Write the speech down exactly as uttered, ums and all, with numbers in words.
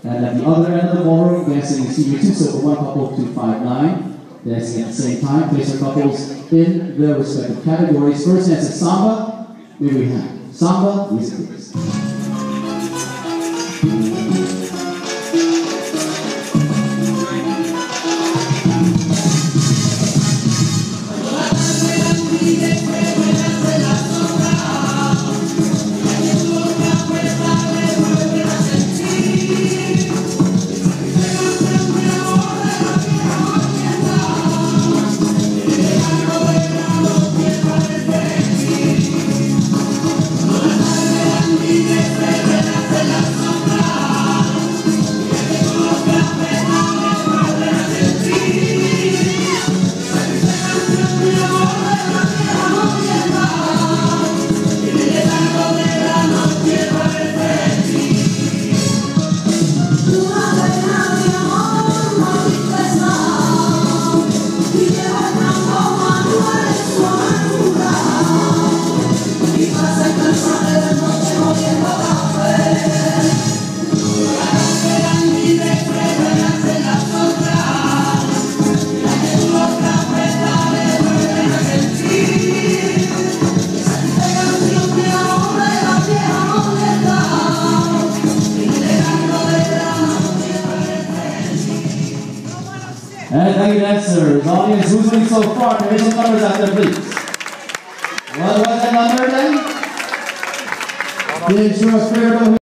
And at the other end of the ballroom, dancing in senior two, so for one couple two five nine, dancing at the same time. Place our couples in their respective categories. First dance is Samba. Here we have Samba, music please. And thank you, dancers. Audience, who's winning so far? Can we get some numbers out there, please? What was that number again? Did you show us favorite over here?